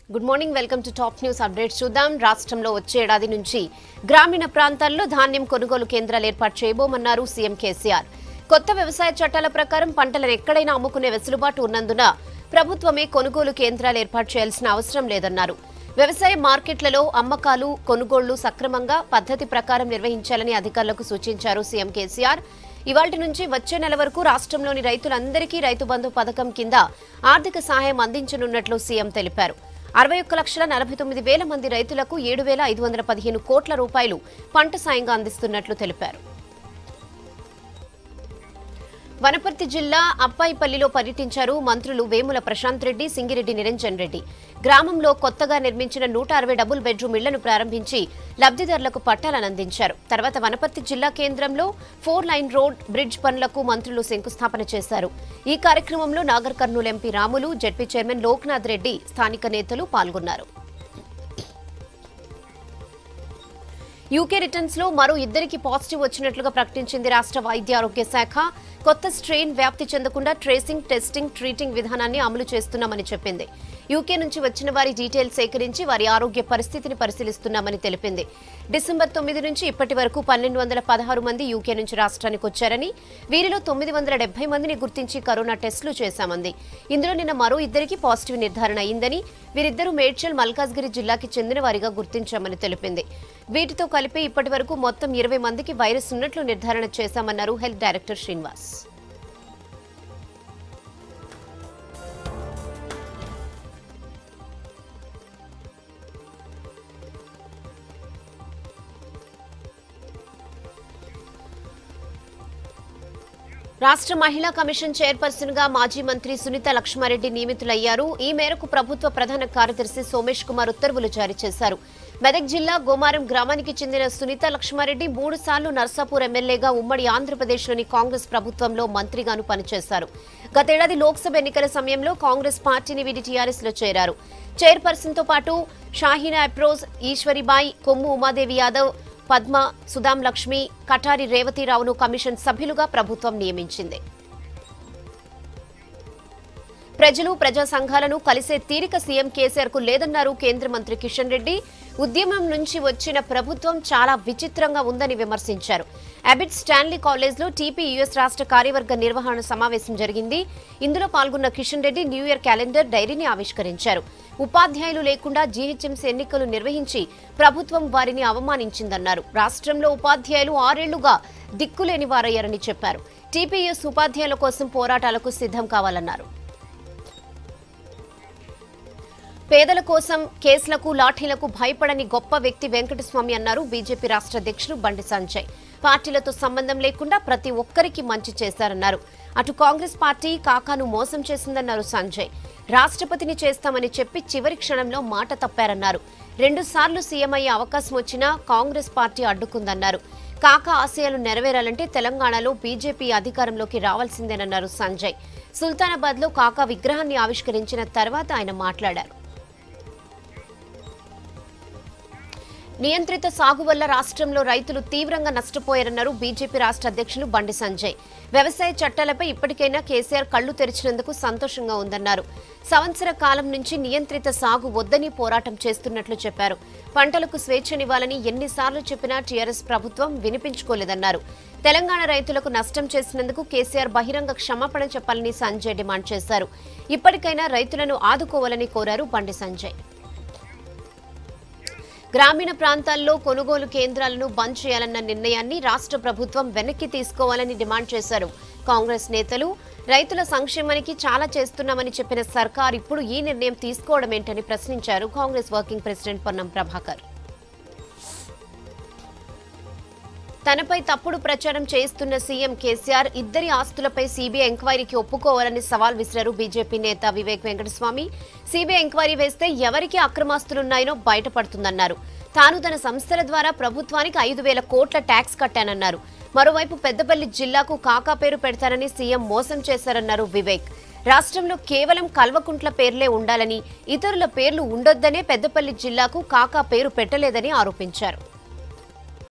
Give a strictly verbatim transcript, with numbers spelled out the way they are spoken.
Good morning welcome to top news updates చూద్దాం. రాష్ట్రంలో వచ్చే ఏడాది నుంచి గ్రామీణ ప్రాంతాల్లో ధాన్యం కొనుగోలు కేంద్రాలు ఏర్పాటు చేయబోమన్నారు సీఎం కేసీఆర్. కొత్త వ్యవసాయ చట్టాల ప్రకారం పంటలను ఎక్కడైనా అమ్ముకునే వెసులుబాటు ఉన్నందున ప్రభుత్వమే కొనుగోలు కేంద్రాలు ఏర్పాటు చేయాల్సిన అవసరం లేదన్నారు. వ్యవసాయ మార్కెట్లలో అమ్మకాలు కొనుగోళ్లు సక్రమంగా పద్ధతి ప్రకారం నిర్వహించాలని అధికారులకు సూచించారు సీఎం కేసీఆర్. ఇవాల్టి నుంచి వచ్చే నెల వరకు రాష్ట్రంలోని రైతులందరికీ రైతు బంధు పథకం కింద ఆర్థిక సహాయం అందించనున్నట్లు సీఎం తెలిపారు. అరవై ఒక్క లక్షల నలభై తొమ్మిది వేల మంది రైతులకు ఏడు వేల ఐదు వందల పదిహేను కోట్ల రూపాయలు పంట సాయంగా అందిస్తున్నట్లు తెలిపారు. వనపర్తి జిల్లా అప్పాయిపల్లిలో పర్యటించారు మంత్రులు వేముల ప్రశాంత్ రెడ్డి, సింగిరెడ్డి నిరంజన్ రెడ్డి. గ్రామంలో కొత్తగా నిర్మించిన నూట అరవై డబుల్ బెడ్రూమ్ ఇళ్లను ప్రారంభించి లబ్ధిదారులకు పట్టాలను అందించారు. తర్వాత వనపర్తి జిల్లా కేంద్రంలో ఫోర్ లైన్ రోడ్ బ్రిడ్జ్ పనులకు మంత్రులు శంకుస్థాపన చేశారు. ఈ కార్యక్రమంలో Nagar Kurnool MP Ramulu, ZP chairman Loknath Reddy, స్థానిక నేతలు పాల్గొన్నారు. యూకే రిటర్న్స్ లో మరో ఇద్దరికి పాజిటివ్ వచ్చినట్లుగా ప్రకటించింది రాష్ట్ర వైద్య ఆరోగ్య శాఖ. కొత్త స్ట్రెయిన్ వ్యాప్తి చెందకుండా ట్రేసింగ్, టెస్టింగ్, ట్రీటింగ్ విధానాన్ని అమలు చేస్తున్నామని చెప్పింది. యూకే నుంచి వచ్చిన వారి డీటెయిల్స్ సేకరించి వారి ఆరోగ్య పరిస్థితిని పరిశీలిస్తున్నామని తెలిపింది. డిసెంబర్ తొమ్మిది నుంచి ఇప్పటి వరకు పన్నెండు వందల పదహారు మంది యూకే నుంచి రాష్ట్రానికి వచ్చారని, వీరిలో తొమ్మిది వందల డెబ్బై మందిని గుర్తించి కరోనా టెస్టులు చేశామంది. ఇందులో నిన్న మరో ఇద్దరికి పాజిటివ్ నిర్ధారణ అయిందని, వీరిద్దరూ మేడ్చల్, మల్కాజ్గిరి జిల్లాకి చెందిన వారిగా గుర్తించామని తెలిపింది. వీటితో కలిపి ఇప్పటి వరకు మొత్తం ఇరవై మందికి వైరస్ ఉన్నట్లు నిర్ధారణ చేశామన్నారు హెల్త్ డైరెక్టర్ శ్రీనివాస్. రాష్ట్ర మహిళా కమిషన్ చైర్పర్సన్ గా మాజీ మంత్రి సునీత లక్ష్మారెడ్డి నియమితులయ్యారు. ఈ మేరకు ప్రభుత్వ ప్రధాన కార్యదర్శి సోమేష్ కుమార్ ఉత్తర్వులు జారీ చేశారు. మెదక్ జిల్లా గోమారం గ్రామానికి చెందిన సునీత లక్ష్మారెడ్డి మూడు సార్లు నర్సాపూర్ ఎమ్మెల్యేగా ఉమ్మడి ఆంధ్రప్రదేశ్లోని కాంగ్రెస్ ప్రభుత్వంలో మంత్రిగాను పనిచేశారు. గతేడాది లోక్సభ ఎన్నికల సమయంలో కాంగ్రెస్ పార్టీని వీడి టీఆర్ఎస్ లో చేరారు. చైర్పర్సన్ తో పాటు షాహీనా అప్రోజ్, ఈశ్వరిబాయి, కొమ్ము ఉమాదేవి యాదవ్, పద్మ, సుదాం లక్ష్మి, కటారి రేవతిరావును కమిషన్ సభ్యులుగా ప్రభుత్వం నియమించింది. ప్రజలు, ప్రజా సంఘాలను కలిసే తీరిక సీఎం కేసీఆర్ కు లేదన్నారు కేంద్ర మంత్రి కిషన్ రెడ్డి. ఉద్యమం నుంచి వచ్చిన ప్రభుత్వం చాలా విచిత్రంగా ఉందని విమర్శించారు. అబిడ్ స్టాన్లీ కాలేజ్ లో టీపీ యూఎస్ రాష్ట్ర కార్యవర్గ నిర్వహణ సమావేశం జరిగింది. ఇందులో పాల్గొన్న Kishan Reddy new year calendar డైరీని ఆవిష్కరించారు. ఉపాధ్యాయులు లేకుండా జీహెచ్ఎంసీ ఎన్నికలు నిర్వహించి ప్రభుత్వం వారిని అవమానించిందన్నారు. రాష్ట్రంలో ఉపాధ్యాయులు ఆరేళ్లుగా దిక్కులేని వారయ్యారని చెప్పారు. టీపీయూఎస్ ఉపాధ్యాయుల కోసం పోరాటాలకు సిద్ధం కావాలన్నారు. పేదల కోసం కేసులకు, లాఠీలకు భయపడని గొప్ప వ్యక్తి వెంకటస్వామి అన్నారు బీజేపీ రాష్ట్ర అధ్యక్షుడు బండి సంజయ్. పార్టీలతో సంబంధం లేకుండా ప్రతి ఒక్కరికి మంచి చేశారన్నారు. అటు కాంగ్రెస్ పార్టీ కాకాను మోసం చేసిందన్నారు సంజయ్. రాష్ట్రపతిని చేస్తామని చెప్పి చివరి క్షణంలో మాట తప్పారన్నారు. రెండు సార్లు సీఎం అయ్యే అవకాశం వచ్చినా కాంగ్రెస్ పార్టీ అడ్డుకుందన్నారు. కాకా ఆశయాలు నెరవేరాలంటే తెలంగాణలో బీజేపీ అధికారంలోకి రావాల్సిందేనన్నారు సంజయ్. సుల్తానాబాద్ లో కాకా విగ్రహాన్ని ఆవిష్కరించిన తర్వాత ఆయన మాట్లాడారు. నియంత్రిత సాగు వల్ల రాష్ట్రంలో రైతులు తీవ్రంగా నష్టపోయారన్నారు బీజేపీ రాష్ట్ర అధ్యక్షులు బండి సంజయ్. వ్యవసాయ చట్టాలపై ఇప్పటికైనా కేసీఆర్ కళ్లు తెరిచినందుకు సంతోషంగా ఉందన్నారు. సంవత్సర కాలం నుంచి నియంత్రిత సాగు వద్దని పోరాటం చేస్తున్నట్లు చెప్పారు. పంటలకు స్వేచ్ఛనివ్వాలని ఎన్నిసార్లు చెప్పినా టీఆర్ఎస్ ప్రభుత్వం వినిపించుకోలేదన్నారు. తెలంగాణ రైతులకు నష్టం చేసినందుకు కేసీఆర్ బహిరంగ క్షమాపణ చెప్పాలని సంజయ్ డిమాండ్ చేశారు. ఇప్పటికైనా రైతులను ఆదుకోవాలని కోరారు బండి సంజయ్. గ్రామీణ ప్రాంతాల్లో కొనుగోలు కేంద్రాలను బంద్ చేయాలన్న నిర్ణయాన్ని రాష్ట్ర ప్రభుత్వం వెనక్కి తీసుకోవాలని డిమాండ్ చేశారు కాంగ్రెస్ నేతలు. రైతుల సంక్షేమానికి చాలా చేస్తున్నామని చెప్పిన సర్కార్ ఇప్పుడు ఈ నిర్ణయం తీసుకోవడమేంటని ప్రశ్నించారు కాంగ్రెస్ వర్కింగ్ ప్రెసిడెంట్ పొన్నం ప్రభాకర్. తనపై తప్పుడు ప్రచారం చేస్తున్న సీఎం కేసీఆర్ ఇద్దరి ఆస్తులపై సీబీఐ ఎంక్వైరీకి ఒప్పుకోవాలని సవాల్ విసిరారు బీజేపీ నేత వివేక్ వెంకటస్వామి. సీబీఐ ఎంక్వైరీ వేస్తే ఎవరికి అక్రమాస్తులున్నాయో బయటపడుతుందన్నారు. తాను తన సంస్థల ద్వారా ప్రభుత్వానికి ఐదు వేల కోట్ల ట్యాక్స్ కట్టానన్నారు. మరోవైపు పెద్దపల్లి జిల్లాకు కాకా పేరు పెడతానని సీఎం మోసం చేశారన్నారు వివేక్. రాష్ట్రంలో కేవలం కల్వకుంట్ల పేర్లే ఉండాలని, ఇతరుల పేర్లు ఉండొద్దనే పెద్దపల్లి జిల్లాకు కాకా పేరు పెట్టలేదని ఆరోపించారు.